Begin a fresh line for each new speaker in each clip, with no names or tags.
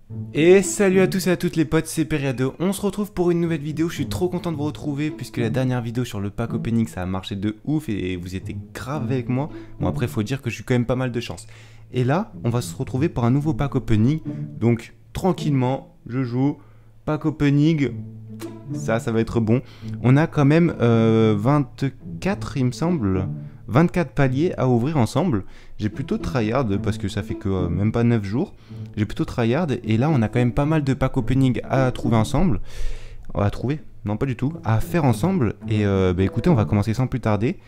Et salut à tous et à toutes les potes, c'est Periado. On se retrouve pour une nouvelle vidéo. Je suis trop content de vous retrouver puisque la dernière vidéo sur le pack opening ça a marché de ouf et vous étiez grave avec moi. Bon, après, faut dire que je suis quand même pas mal de chance. Et là, on va se retrouver pour un nouveau pack opening. Donc, tranquillement, je joue. Pack opening, ça va être bon. On a quand même 24, il me semble. 24 paliers à ouvrir ensemble. J'ai plutôt tryhard parce que ça fait que même pas 9 jours. J'ai plutôt tryhard et là on a quand même pas mal de pack opening à trouver ensemble. À trouver? Non, pas du tout. À faire ensemble. Et bah écoutez, on va commencer sans plus tarder.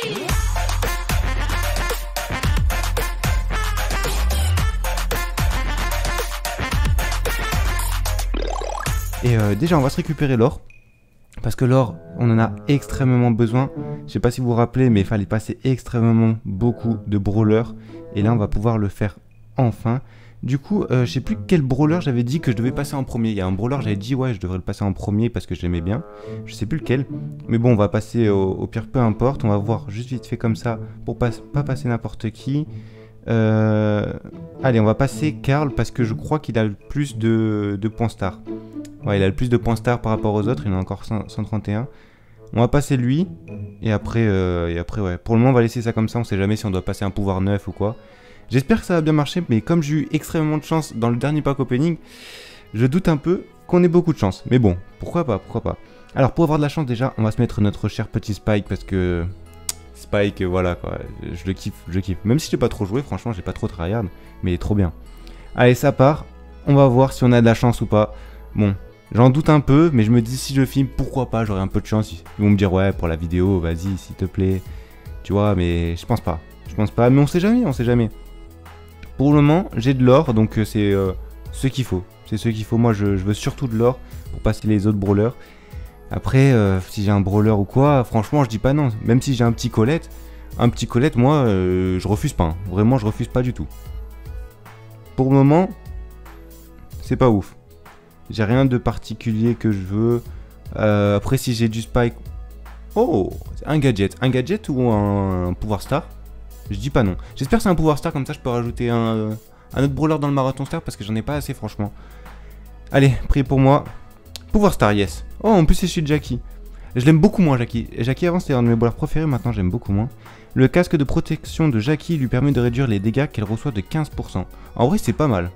Et déjà on va se récupérer l'or. Parce que l'or, on en a extrêmement besoin. Je sais pas si vous vous rappelez, mais il fallait passer extrêmement beaucoup de brawlers. Et là, on va pouvoir le faire enfin. Du coup, je sais plus quel brawler j'avais dit que je devais passer en premier. Il y a un brawler, j'avais dit ouais, je devrais le passer en premier parce que j'aimais bien. Je sais plus lequel. Mais bon, on va passer au pire, peu importe. On va voir juste vite fait comme ça pour pas passer n'importe qui. Allez, on va passer Karl parce que je crois qu'il a le plus de points star. Ouais, il a le plus de points star par rapport aux autres, il en a encore 131. On va passer lui, et après, ouais. Pour le moment, on va laisser ça comme ça, on sait jamais si on doit passer un pouvoir 9 ou quoi. J'espère que ça va bien marcher, mais comme j'ai eu extrêmement de chance dans le dernier pack opening, je doute un peu qu'on ait beaucoup de chance. Mais bon, pourquoi pas. Alors, pour avoir de la chance, déjà, on va se mettre notre cher petit Spike, parce que... Spike, voilà, quoi, je le kiffe. Même si j'ai pas trop joué, franchement, j'ai pas trop tryhard, mais il est trop bien. Allez, ça part, on va voir si on a de la chance ou pas. Bon... J'en doute un peu, mais je me dis si je filme, pourquoi pas, j'aurai un peu de chance. Ils vont me dire ouais, pour la vidéo, vas-y, s'il te plaît. Tu vois, mais je pense pas. Mais on sait jamais. Pour le moment, j'ai de l'or, donc c'est ce qu'il faut. C'est ce qu'il faut. Moi, je veux surtout de l'or pour passer les autres brawlers. Après, si j'ai un brawler ou quoi, franchement, je dis pas non. Même si j'ai un petit Colette, moi, je refuse pas. Hein. Vraiment, je refuse pas du tout. Pour le moment, c'est pas ouf. J'ai rien de particulier que je veux. Après, si j'ai du Spike... Oh, un gadget. Un gadget ou un pouvoir star? Je dis pas non. J'espère que c'est un pouvoir star, comme ça je peux rajouter un autre brawler dans le marathon star parce que j'en ai pas assez, franchement. Allez, priez pour moi. Pouvoir star, yes. Oh, en plus c'est celui de Jackie. Je l'aime beaucoup moins, Jackie. Jackie avant c'était un de mes brawlers préférés, maintenant j'aime beaucoup moins. Le casque de protection de Jackie lui permet de réduire les dégâts qu'elle reçoit de 15%. En vrai, c'est pas mal.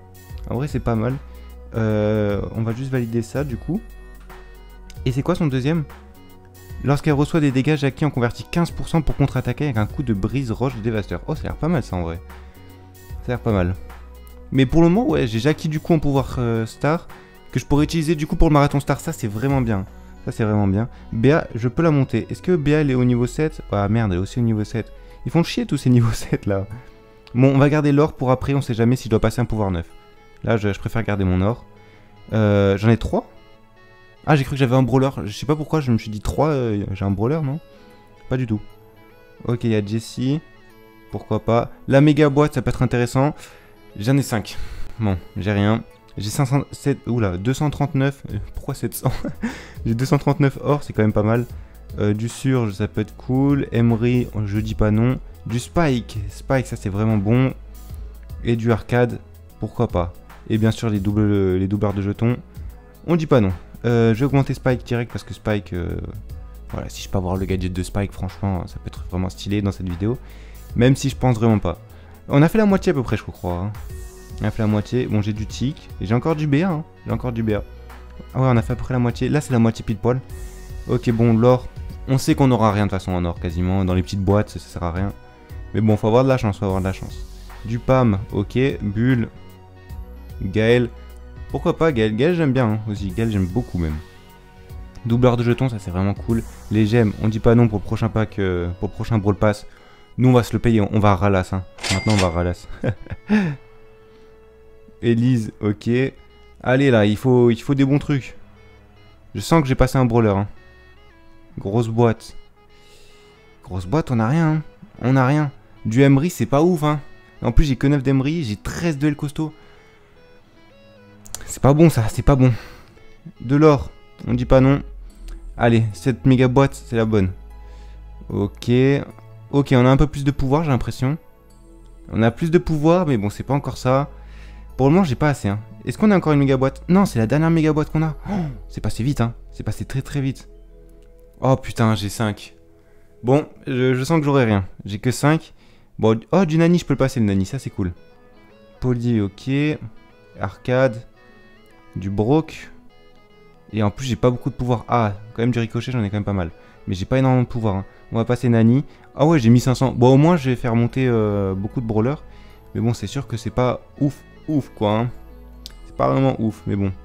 On va juste valider ça du coup. Et c'est quoi son deuxième? Lorsqu'elle reçoit des dégâts, Jackie en convertit 15% pour contre-attaquer avec un coup de brise roche de dévastateur. Oh, ça a l'air pas mal ça en vrai. Ça a l'air pas mal. Mais pour le moment, ouais, j'ai Jackie du coup en pouvoir star que je pourrais utiliser du coup pour le marathon star. Ça c'est vraiment bien. Béa, je peux la monter. Est-ce que Béa elle est au niveau 7? Ah merde, elle est aussi au niveau 7. Ils font chier tous ces niveaux 7 là. Bon, on va garder l'or pour après, on sait jamais si je dois passer un pouvoir 9. Là, je préfère garder mon or. J'en ai 3. Ah, j'ai cru que j'avais un brawler. Je sais pas pourquoi, je me suis dit 3. J'ai un brawler, non? Pas du tout. Ok, il y a Jessie. Pourquoi pas. La méga boîte, ça peut être intéressant. J'en ai 5. Bon, j'ai rien. J'ai 507. Oula, 239. Pourquoi 700? J'ai 239 or, c'est quand même pas mal. Du surge, ça peut être cool. Emery, je dis pas non. Du Spike. Spike, ça c'est vraiment bon. Et du arcade, pourquoi pas. Et bien sûr les doubleurs de jetons. On dit pas non. Je vais augmenter Spike direct parce que Spike... voilà, si je peux avoir le gadget de Spike, franchement, ça peut être vraiment stylé dans cette vidéo. Même si je pense vraiment pas. On a fait la moitié à peu près, je crois. Hein. On a fait la moitié. Bon, j'ai du tic. Et j'ai encore du BA. Hein. Ah ouais, on a fait à peu près la moitié. Là, c'est la moitié pile poil. Ok, bon, l'or. On sait qu'on n'aura rien de toute façon en or, quasiment. Dans les petites boîtes, ça sert à rien. Mais bon, faut avoir de la chance, Du Pam, ok. Bulle. Gaël, pourquoi pas Gaël? Gaël j'aime bien hein, aussi, Gaël j'aime beaucoup même. Doubleur de jetons, ça c'est vraiment cool. Les gemmes, on dit pas non pour le prochain pack, pour le prochain Brawl Pass. Nous on va se le payer, on va ralasse. Hein. Maintenant on va ralasse. Elise, ok. Allez là, il faut des bons trucs. Je sens que j'ai passé un brawler. Hein. Grosse boîte, on a rien. Hein. On a rien. Du Emery, c'est pas ouf. Hein. En plus j'ai que 9 d'Emery, j'ai 13 duels costauds. C'est pas bon ça, c'est pas bon. De l'or, on dit pas non. Allez, cette méga boîte, c'est la bonne. Ok. Ok, on a un peu plus de pouvoir, j'ai l'impression. On a plus de pouvoir, mais bon, c'est pas encore ça. Pour le moment, j'ai pas assez. Hein. Est-ce qu'on a encore une méga boîte? Non, c'est la dernière méga boîte qu'on a. Oh, c'est passé vite, hein. C'est passé très très vite. Oh putain, j'ai 5. Bon, je sens que j'aurai rien. J'ai que 5. Bon, oh, du Nani, je peux le passer, le Nani, ça c'est cool. Poly, ok. Arcade. Du Brock. Et en plus, j'ai pas beaucoup de pouvoir. Ah, quand même du ricochet, j'en ai quand même pas mal. Mais j'ai pas énormément de pouvoir. Hein. On va passer Nani. Ah ouais, j'ai mis 500. Bon, au moins, je vais faire monter beaucoup de brawlers. Mais bon, c'est sûr que c'est pas ouf, quoi. Hein. C'est pas vraiment ouf, mais bon.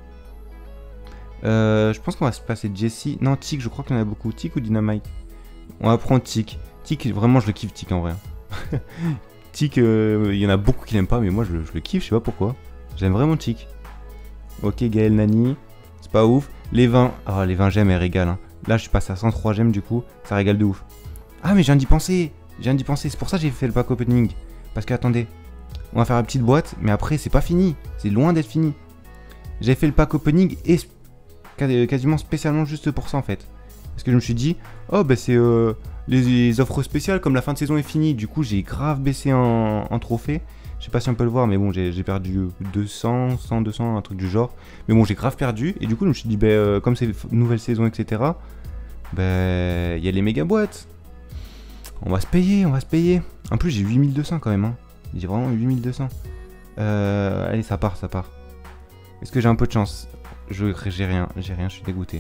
Je pense qu'on va se passer Jessie. Non, Tick, je crois qu'il y en a beaucoup. Tick ou Dynamite? On va prendre Tick. Tick, vraiment, je le kiffe, Tick, en vrai. Tick, il y en a beaucoup qui l'aiment pas, mais moi, je le kiffe, je sais pas pourquoi. J'aime vraiment Tick. Ok, Gaël, Nani. C'est pas ouf. Les 20. Ah, oh, les 20 gemmes, elles régalent. Hein. Là, je suis passé à 103 gemmes, du coup. Ça régale de ouf. Ah, mais je viens d'y penser. C'est pour ça que j'ai fait le pack opening. Parce que, attendez. On va faire la petite boîte, mais après, c'est pas fini. C'est loin d'être fini. J'ai fait le pack opening et quasiment spécialement juste pour ça, en fait. Parce que je me suis dit, oh, bah, c'est les offres spéciales, comme la fin de saison est finie. Du coup, j'ai grave baissé en trophée. Je sais pas si on peut le voir, mais bon, j'ai perdu 200, 100, 200, un truc du genre. Mais bon, j'ai grave perdu. Et du coup, je me suis dit, bah, comme c'est une nouvelle saison, etc., bah, il y a les méga boîtes. On va se payer, En plus, j'ai 8200 quand même. Hein. J'ai vraiment 8200. Allez, ça part. Est-ce que j'ai un peu de chance? J'ai rien, je suis dégoûté.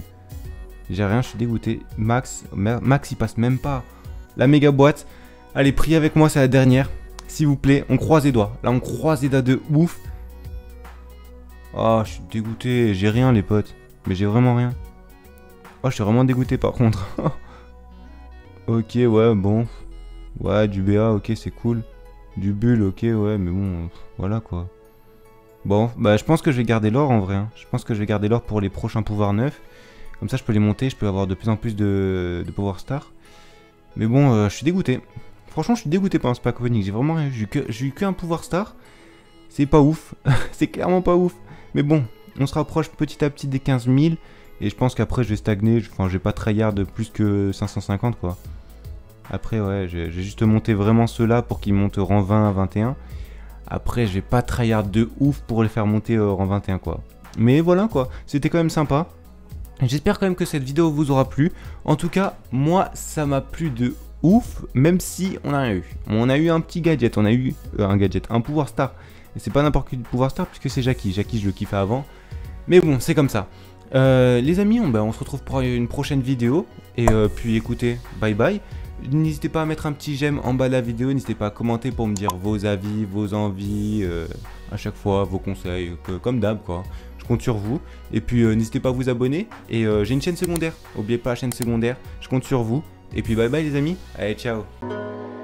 Max, il passe même pas. La méga boîte. Allez, priez avec moi, c'est la dernière. S'il vous plaît, on croise les doigts. Là, on croise les doigts de ouf. Oh, je suis dégoûté. J'ai rien, les potes. Mais j'ai vraiment rien. Oh, je suis vraiment dégoûté, par contre. Ok, ouais, bon. Ouais, du BA, ok, c'est cool. Du bulle, ok, ouais, mais bon, voilà, quoi. Bon, bah, je pense que je vais garder l'or, en vrai. Hein. Je pense que je vais garder l'or pour les prochains pouvoirs neufs. Comme ça, je peux les monter. Je peux avoir de plus en plus de Power Star. Mais bon, je suis dégoûté. Franchement, je suis dégoûté par ce pack opening. J'ai vraiment rien vu. J'ai eu qu'un pouvoir star. C'est pas ouf. C'est clairement pas ouf. Mais bon, on se rapproche petit à petit des 15 000. Et je pense qu'après, je vais stagner. Enfin, je vais pas tryhard de plus que 550, quoi. Après, ouais, j'ai juste monté vraiment ceux-là pour qu'ils montent rang 20 à 21. Après, je vais pas tryhard de ouf pour les faire monter rang 21, quoi. Mais voilà, quoi. C'était quand même sympa. J'espère quand même que cette vidéo vous aura plu. En tout cas, moi, ça m'a plu de ouf, même si on a rien eu. On a eu un petit gadget, un pouvoir star. Et c'est pas n'importe quel pouvoir star puisque c'est Jackie. Jackie, je le kiffais avant. Mais bon, c'est comme ça. Les amis, on se retrouve pour une prochaine vidéo. Et puis écoutez, bye bye. N'hésitez pas à mettre un petit j'aime en bas de la vidéo. N'hésitez pas à commenter pour me dire vos avis, vos envies, à chaque fois, vos conseils, comme d'hab, quoi. Je compte sur vous. Et puis n'hésitez pas à vous abonner. Et j'ai une chaîne secondaire. N'oubliez pas la chaîne secondaire. Je compte sur vous. Et puis bye bye les amis. Allez, ciao.